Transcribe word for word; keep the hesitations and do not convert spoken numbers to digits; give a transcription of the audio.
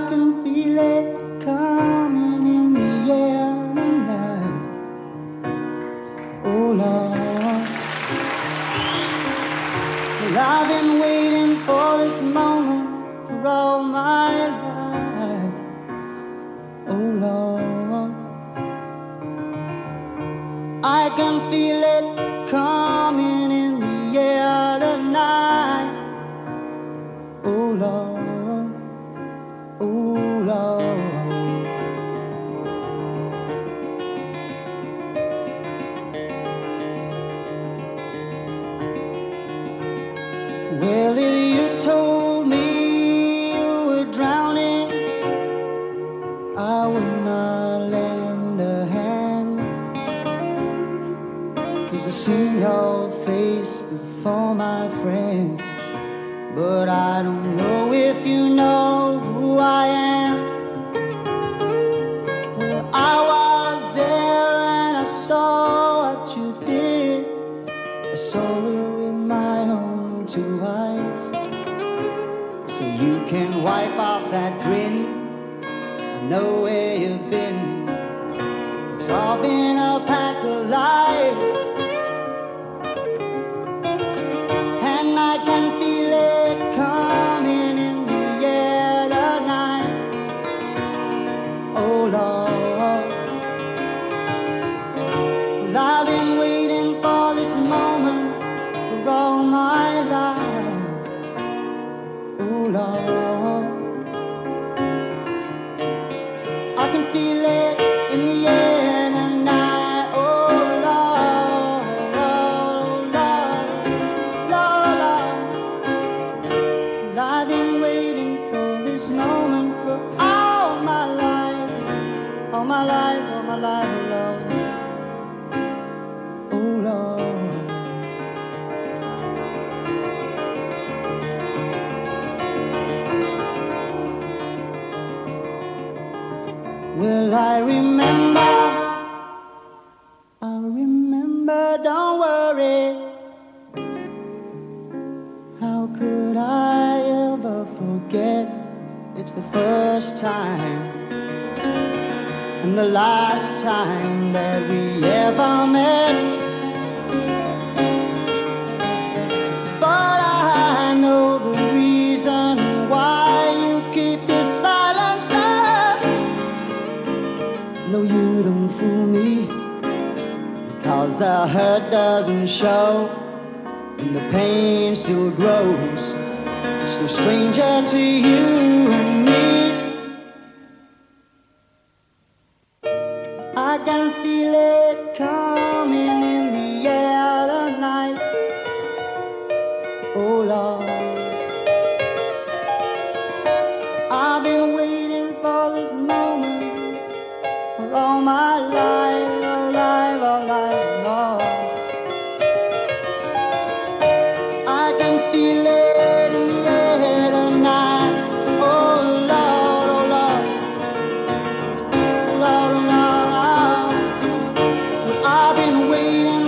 can feel it coming in the air tonight. Oh Lord, well, I've been waiting for this moment for all my life. Oh Lord, I can feel it coming in the air tonight. Oh Lord, oh Lord. Well, if you told me you were drowning, I would not lend a hand, 'cause I've seen your face before, my friend. But I don't know if you know who I am. Well, I was there and I saw what you did. I saw it with my own two eyes. So you can wipe off that grin. I know where you've been. It's all been a pack of lies. And I can feel it coming in the air tonight. Oh Lord, well, I've been waiting for this moment for all my life. Oh Lord, I can feel it in the air tonight. Oh Lord, Lord, Lord, Lord, Lord. Well, I've been waiting for this moment for all my life, all my life, all my life, oh Lord. Oh Lord. Well, I remember, I remember, don't worry. How could I ever forget? It's the first time and the last time that we ever met. But I know the reason why you keep your silence up. No, you don't fool me, because the hurt doesn't show and the pain still grows. It's no stranger to you and me. I can feel it coming in the air tonight. Oh Lord, I've been waiting for this moment for all my life, all life, all life, Lord. I can feel it in the air tonight. Oh Lord, oh Lord, oh Lord, oh Lord. Well, I've been waiting